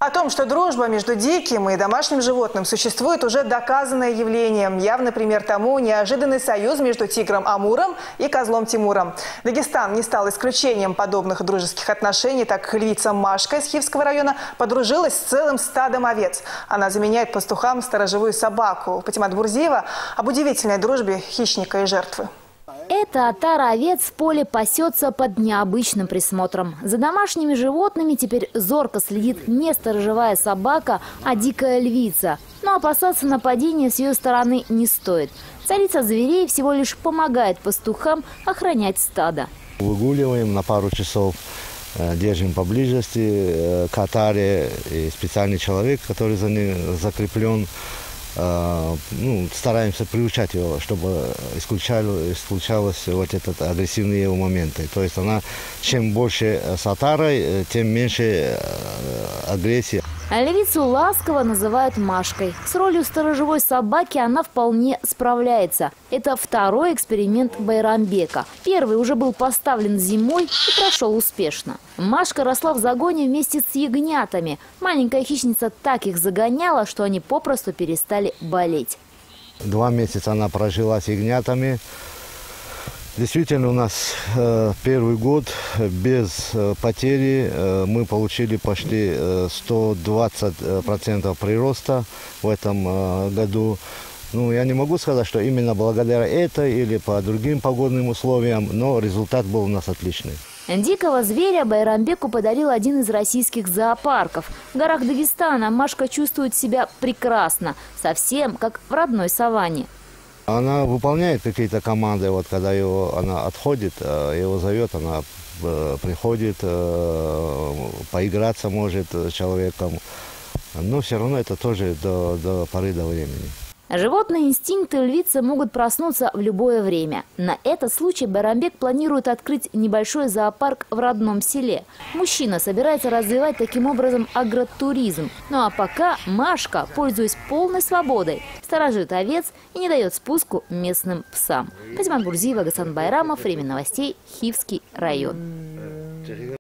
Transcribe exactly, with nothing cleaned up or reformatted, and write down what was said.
О том, что дружба между диким и домашним животным существует, уже доказанное явление. Явный пример тому – неожиданный союз между тигром Амуром и козлом Тимуром. Дагестан не стал исключением подобных дружеских отношений. Так львица Машка из Хивского района подружилась с целым стадом овец. Она заменяет пастухам сторожевую собаку. Патимат Бурзиева об удивительной дружбе хищника и жертвы. Эта отара овец в поле пасется под необычным присмотром. За домашними животными теперь зорко следит не сторожевая собака, а дикая львица. Но опасаться нападения с ее стороны не стоит. Царица зверей всего лишь помогает пастухам охранять стадо. Выгуливаем на пару часов, держим поблизости к отаре, и специальный человек, который за ним закреплен. Ну, стараемся приучать его, чтобы исключали, исключалось вот этот агрессивные его моменты. То есть она, чем больше с отарой, тем меньше агрессии. Львицу ласково называют Машкой. С ролью сторожевой собаки она вполне справляется. Это второй эксперимент Байрамбека. Первый уже был поставлен зимой и прошел успешно. Машка росла в загоне вместе с ягнятами. Маленькая хищница так их загоняла, что они попросту перестали болеть. Два месяца она прожила с ягнятами. Действительно, у нас э, первый год без э, потери э, мы получили почти э, сто двадцать процентов прироста в этом э, году. Ну, я не могу сказать, что именно благодаря этой или по другим погодным условиям, но результат был у нас отличный. Дикого зверя Байрамбеку подарил один из российских зоопарков. В горах Дагестана Машка чувствует себя прекрасно, совсем как в родной саванне. Она выполняет какие-то команды, вот когда его, она отходит, его зовет, она приходит, поиграться может с человеком, но все равно это тоже до, до поры до времени. Животные инстинкты львицы могут проснуться в любое время. На этот случай Байрамбек планирует открыть небольшой зоопарк в родном селе. Мужчина собирается развивать таким образом агротуризм. Ну а пока Машка, пользуясь полной свободой, сторожит овец и не дает спуску местным псам. Патимат Бурзиева, Гасан Байрамов, Время новостей, Хивский район.